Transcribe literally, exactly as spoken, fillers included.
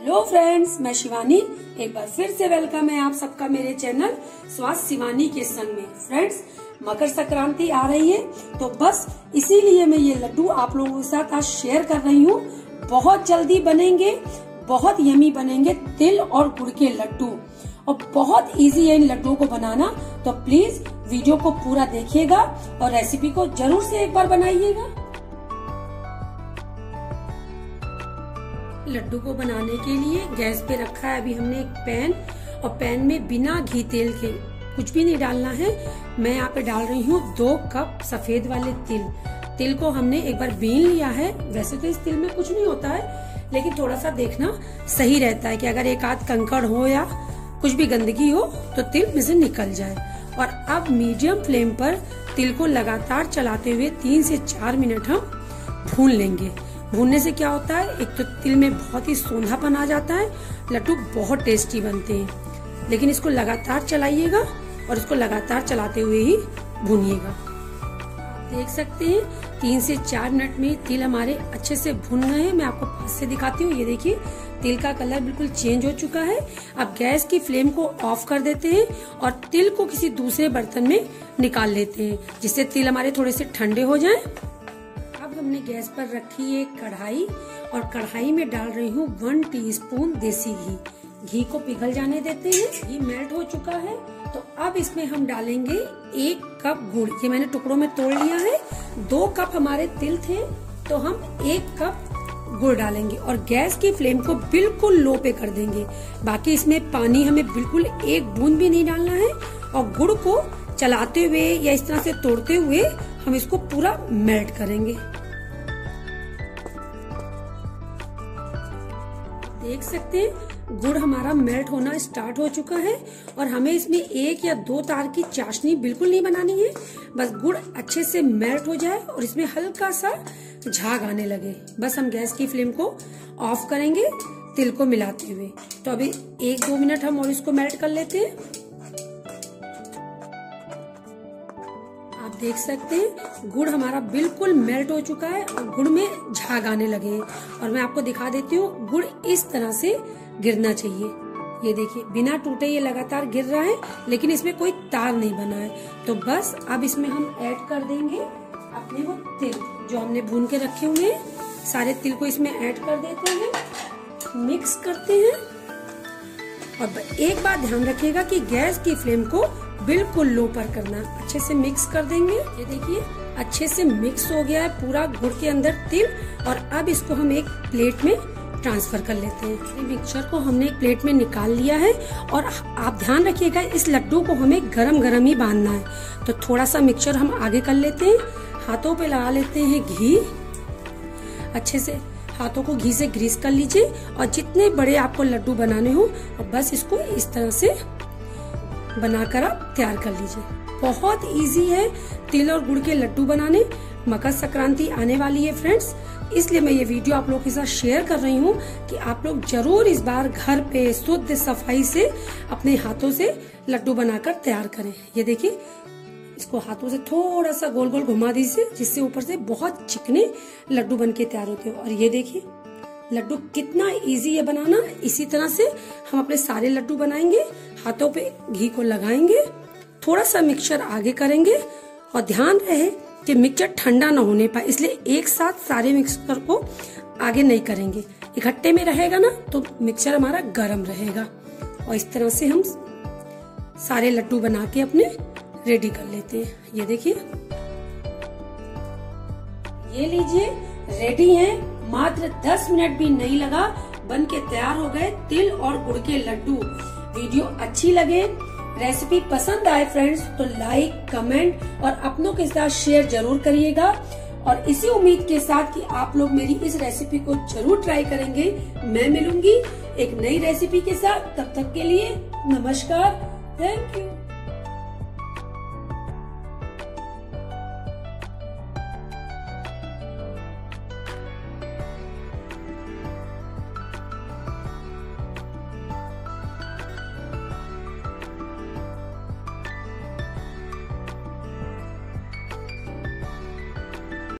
Hello friends, मैं शिवानी एक बार फिर से वेलकम है आप सबका मेरे चैनल स्वास्थ्य शिवानी के संग में। फ्रेंड्स, मकर संक्रांति आ रही है तो बस इसीलिए मैं ये लड्डू आप लोगों के साथ आज शेयर कर रही हूँ। बहुत जल्दी बनेंगे, बहुत यमी बनेंगे तिल और गुड़ के लड्डू और बहुत इजी है इन लड्डुओं को बनाना। तो प्लीज वीडियो को पूरा देखिएगा और रेसिपी को जरूर से एक बार बनाइएगा। लड्डू को बनाने के लिए गैस पे रखा है अभी हमने एक पैन, और पैन में बिना घी तेल के कुछ भी नहीं डालना है। मैं यहाँ पे डाल रही हूँ दो कप सफेद वाले तिल। तिल को हमने एक बार बीन लिया है। वैसे तो इस तिल में कुछ नहीं होता है, लेकिन थोड़ा सा देखना सही रहता है कि अगर एक आध कंकड़ हो या कुछ भी गंदगी हो तो तिल में से निकल जाए। और अब मीडियम फ्लेम पर तिल को लगातार चलाते हुए तीन से चार मिनट हम भून लेंगे। भूनने से क्या होता है, एक तो तिल में बहुत ही सोंधापन आ जाता है, लड्डू बहुत टेस्टी बनते हैं। लेकिन इसको लगातार चलाइएगा और इसको लगातार चलाते हुए ही भूनिएगा। देख सकते हैं तीन से चार मिनट में तिल हमारे अच्छे से भुन गए हैं। मैं आपको पास से दिखाती हूँ। ये देखिए तिल का कलर बिल्कुल चेंज हो चुका है। अब गैस की फ्लेम को ऑफ कर देते हैं और तिल को किसी दूसरे बर्तन में निकाल लेते हैं, जिससे तिल हमारे थोड़े से ठंडे हो जाएं। अब हमने गैस पर रखी है कढ़ाई और कढ़ाई में डाल रही हूँ वन टीस्पून देसी घी। घी को पिघल जाने देते हैं। घी मेल्ट हो चुका है तो अब इसमें हम डालेंगे एक कप गुड़। ये मैंने टुकड़ों में तोड़ लिया है। दो कप हमारे तिल थे तो हम एक कप गुड़ डालेंगे और गैस की फ्लेम को बिल्कुल लो पे कर देंगे। बाकी इसमें पानी हमें बिल्कुल एक बूंद भी नहीं डालना है और गुड़ को चलाते हुए या इस तरह से तोड़ते हुए हम इसको पूरा मेल्ट करेंगे। देख सकते हैं गुड़ हमारा मेल्ट होना स्टार्ट हो चुका है और हमें इसमें एक या दो तार की चाशनी बिल्कुल नहीं बनानी है। बस गुड़ अच्छे से मेल्ट हो जाए और इसमें हल्का सा झाग आने लगे, बस हम गैस की फ्लेम को ऑफ करेंगे तिल को मिलाते हुए। तो अभी एक दो मिनट हम और इसको मेल्ट कर लेते हैं। आप देख सकते हैं गुड़ हमारा बिल्कुल मेल्ट हो चुका है और गुड़ में झाग आने लगे हैं। और मैं आपको दिखा देती हूँ, गुड़ इस तरह से गिरना चाहिए। ये देखिए बिना टूटे ये लगातार गिर रहा है, लेकिन इसमें कोई तार नहीं बना है। तो बस अब इसमें हम ऐड कर देंगे अपने वो तिल जो हमने भून के रखे हुए हैं। सारे तिल को इसमें ऐड कर देते हैं, मिक्स करते हैं। और एक बात ध्यान रखिएगा कि गैस की फ्लेम को बिल्कुल लो पर करना। अच्छे से मिक्स कर देंगे। ये देखिए अच्छे से मिक्स हो गया है पूरा गुड़ के अंदर तिल। और अब इसको हम एक प्लेट में ट्रांसफर कर लेते हैं। मिक्सचर को हमने एक प्लेट में निकाल लिया है और आप ध्यान रखिएगा इस लड्डू को हमें गरम गरम ही बांधना है। तो थोड़ा सा मिक्सचर हम आगे कर लेते हैं। हाथों पे लगा लेते हैं घी। अच्छे से हाथों को घी से ग्रीस कर लीजिए और जितने बड़े आपको लड्डू बनाने हो और बस इसको इस तरह से बनाकर आप तैयार कर लीजिए। बहुत इजी है तिल और गुड़ के लड्डू बनाने। मकर संक्रांति आने वाली है फ्रेंड्स, इसलिए मैं ये वीडियो आप लोगों के साथ शेयर कर रही हूँ कि आप लोग जरूर इस बार घर पे शुद्ध सफाई से अपने हाथों से लड्डू बनाकर तैयार करें। ये देखिए इसको हाथों से थोड़ा सा गोल गोल घुमा दीजिए, जिससे ऊपर से बहुत चिकने लड्डू बन के तैयार होते हैं। और ये देखिए लड्डू कितना इजी है बनाना। इसी तरह से हम अपने सारे लड्डू बनाएंगे। हाथों पे घी को लगाएंगे, थोड़ा सा मिक्सचर आगे करेंगे और ध्यान रहे कि मिक्सचर ठंडा ना होने पाए, इसलिए एक साथ सारे मिक्सचर को आगे नहीं करेंगे। इकट्ठे में रहेगा ना तो मिक्सचर हमारा गर्म रहेगा। और इस तरह से हम सारे लड्डू बना के अपने रेडी कर लेते हैं। ये देखिए ये लीजिए रेडी है। मात्र दस मिनट भी नहीं लगा, बन के तैयार हो गए तिल और गुड़ के लड्डू। वीडियो अच्छी लगे, रेसिपी पसंद आए फ्रेंड्स तो लाइक, कमेंट और अपनों के साथ शेयर जरूर करिएगा। और इसी उम्मीद के साथ कि आप लोग मेरी इस रेसिपी को जरूर ट्राई करेंगे। मैं मिलूंगी एक नई रेसिपी के साथ। तब तक के लिए नमस्कार, थैंक यू।